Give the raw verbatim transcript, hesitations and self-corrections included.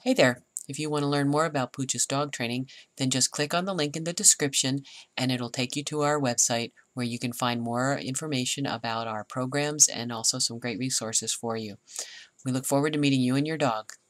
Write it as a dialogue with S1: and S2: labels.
S1: Hey there! If you want to learn more about Pooch's dog training, then just click on the link in the description and it'll take you to our website where you can find more information about our programs and also some great resources for you. We look forward to meeting you and your dog.